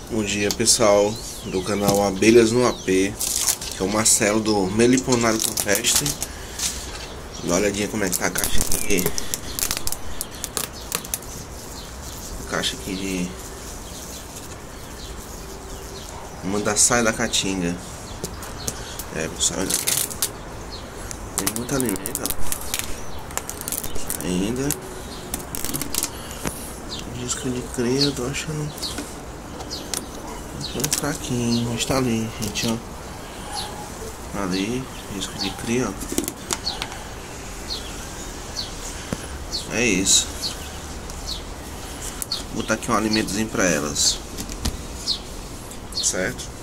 Bom dia, pessoal do canal Abelhas no AP, que é o Marcelo do Meliponário Campestre. Dá uma olhadinha como é que tá a caixa aqui. A caixa aqui de uma da saia da caatinga. Pessoal, olha, tem muito alimento, ó. Ainda disco de cria, eu tô achando fraquinho, mas tá ali, gente, ó. Ali, risco de cria, ó. É isso. Vou botar aqui um alimentozinho pra elas, certo?